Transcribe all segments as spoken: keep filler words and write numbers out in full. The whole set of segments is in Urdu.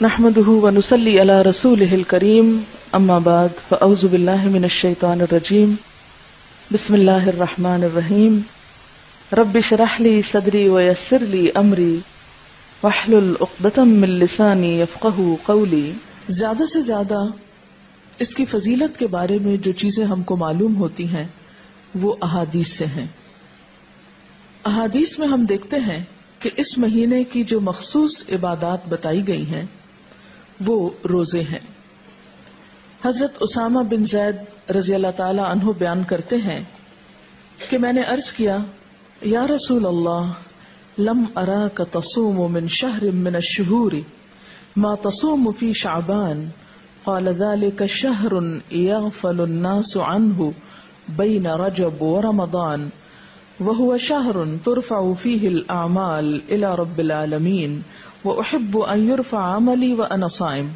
نحمده ونصلي على رسوله الكريم اما بعد فاعوذ بالله من الشيطان الرجيم بسم الله الرحمن الرحيم رب اشرح لي صدري ويسر لي امري واحلل عقدة من لساني يفقهوا قولي۔ زیادہ سے زیادہ اس کی فضیلت کے بارے میں جو چیزیں ہم کو معلوم ہوتی ہیں وہ احادیث سے ہیں۔ احادیث میں ہم دیکھتے ہیں کہ اس مہینے کی جو مخصوص عبادات بتائی گئی ہیں وہ روزے ہیں۔ حضرت اسامہ بن زید رضی اللہ تعالی عنہ بیان کرتے ہیں کہ میں نے عرض کیا یا رسول اللہ لم اراک تصوم من شہر من الشہور ما تصوم فی شعبان قال ذلك شہر یغفل الناس عنہ بین رجب ورمضان وهو شهر ترفع فيه الأعمال إلى رب العالمين وأحب أن يرفع عملي وأنا صائم۔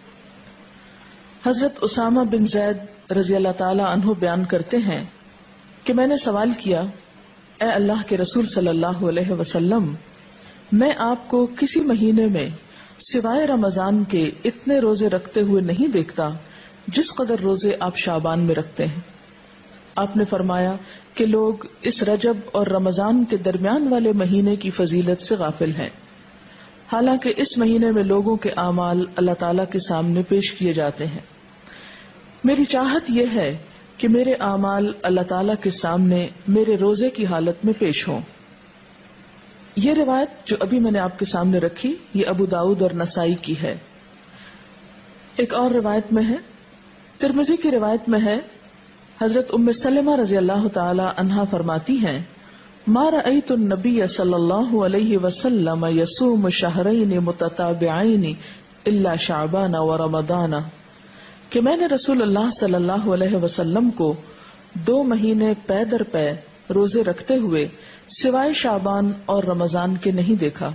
حضرت اسامہ بن زید رضی اللہ تعالی عنہ بیان کرتے ہیں کہ میں نے سوال کیا اے اللہ کے رسول صلی اللہ علیہ وسلم، میں آپ کو کسی مہینے میں سوائے رمضان کے اتنے روزے رکھتے ہوئے نہیں دیکھتا جس قدر روزے آپ شعبان میں رکھتے ہیں۔ آپ نے فرمایا کہ لوگ اس رجب اور رمضان کے درمیان والے مہینے کی فضیلت سے غافل ہیں، حالانکہ اس مہینے میں لوگوں کے اعمال اللہ تعالیٰ کے سامنے پیش کیے جاتے ہیں۔ میری چاہت یہ ہے کہ میرے اعمال اللہ تعالیٰ کے سامنے میرے روزے کی حالت میں پیش ہوں۔ یہ روایت جو ابھی میں نے آپ کے سامنے رکھی یہ ابو داؤد اور نسائی کی ہے۔ ایک اور روایت میں ہے، ترمذی کی روایت میں ہے، حضرت ام سلمہ رضی اللہ تعالی عنہا فرماتی ہیں ما رأیت النبی صلی اللہ علیہ وسلم یصوم شہرین متتابعین الا شعبان ورمضان، کہ میں نے رسول اللہ صلی اللہ علیہ وسلم کو دو مہینے پے در پے روزے رکھتے ہوئے سوائے شعبان اور رمضان کے نہیں دیکھا۔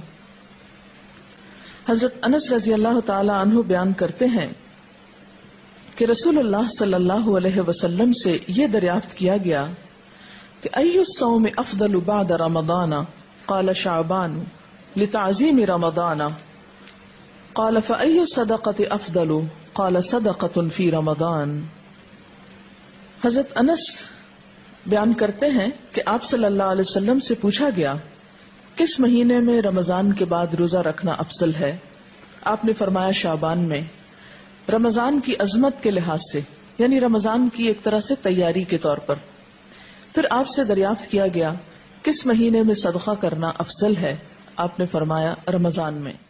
حضرت انس رضی اللہ تعالی عنہ بیان کرتے ہیں کہ رسول اللہ صلی اللہ علیہ وسلم سے یہ دریافت کیا گیا کہ ای الصوم افضل بعد رمضان قال شعبان لتعظیم رمضان قال فای الصدقۃ افضل قال صدقۃ فی رمضان۔ حضرت انس بیان کرتے ہیں کہ آپ صلی اللہ علیہ وسلم سے پوچھا گیا کس مہینے میں رمضان کے بعد روزہ رکھنا افضل ہے؟ آپ نے فرمایا شعبان میں، رمضان کی عظمت کے لحاظ سے، یعنی رمضان کی ایک طرح سے تیاری کے طور پر۔ پھر آپ سے دریافت کیا گیا کس مہینے میں صدقہ کرنا افضل ہے؟ آپ نے فرمایا رمضان میں۔